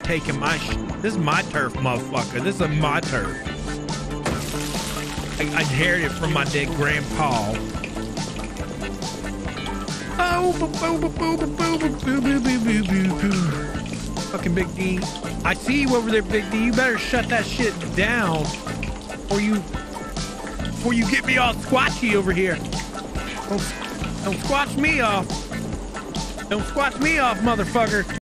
taking my this is my turf, motherfucker. This is my turf. I inherited it from my dead grandpa. Fucking Big D. I see you over there, Big D. You better shut that shit down before you get me all squatchy over here. Don't squatch me off. Don't squatch me off, motherfucker.